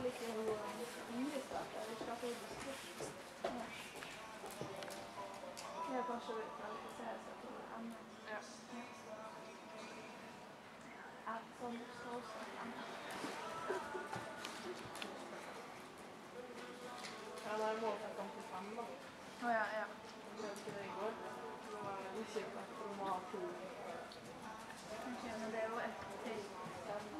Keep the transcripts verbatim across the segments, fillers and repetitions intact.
like hun nystartet, eller startet i distrikt. Ja. Det er kanskje å kvalifisere seg til M S. Ja. Ja. Ja, sånn skal også M S. Ja, det er målet jeg kom til fem da. Åja, ja. Jeg prøvde det i går. Nå var jeg usikker for å må ha to. Ok, men det er jo et til stemme.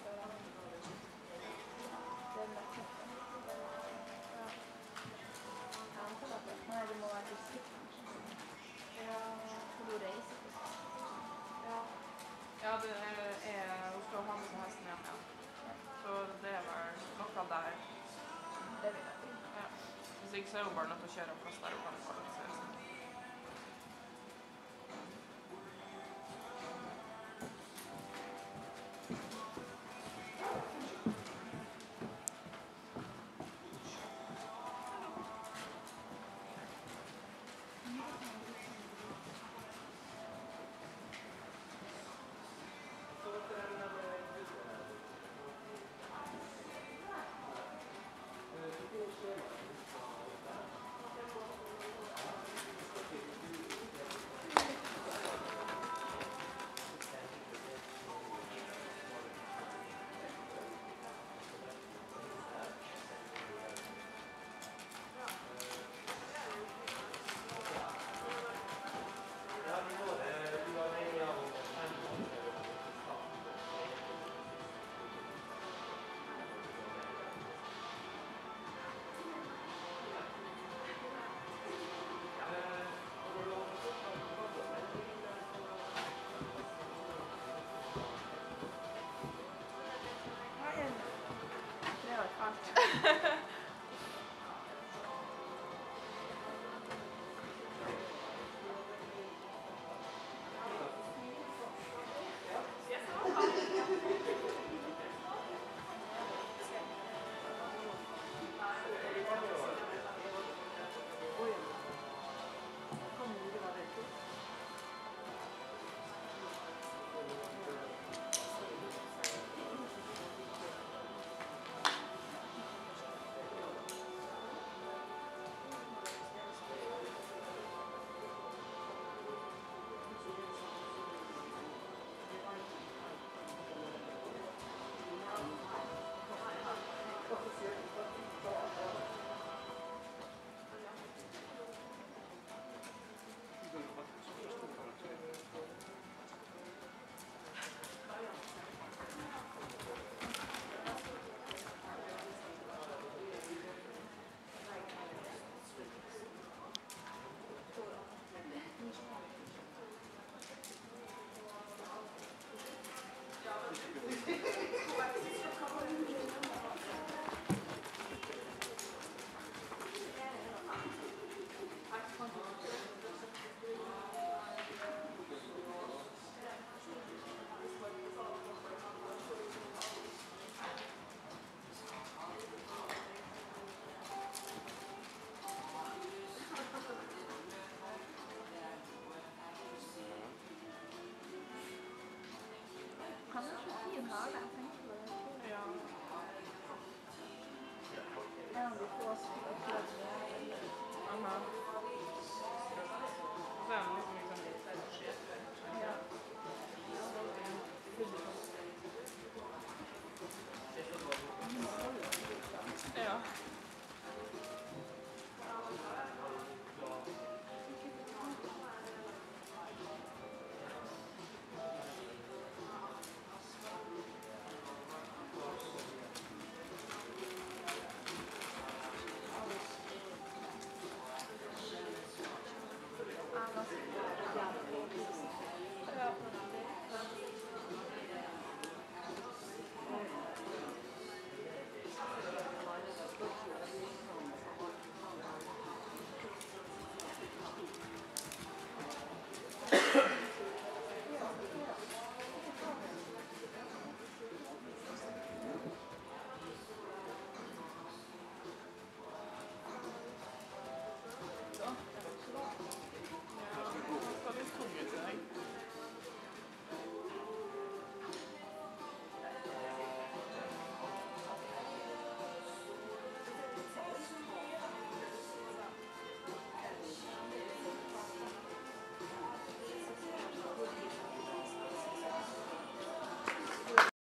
Det er lett. Ja. Jeg antar at det, nei, det må være distrikt kanskje. Ja. For du reiser på stedet. Ja. Ja, det er, er hun skal ha med seg hesten hjem, ja. Så det er vel noe der. Det vil jeg si. Ja. Hvis ikke så er hun bare nødt til å kjøre en plass der hun kan kvalifisere seg. Det var kaldt. Han er så fin hage, jeg tenkte på det. Ja. En av de få som har prøvd det. Aha. Så er det liksom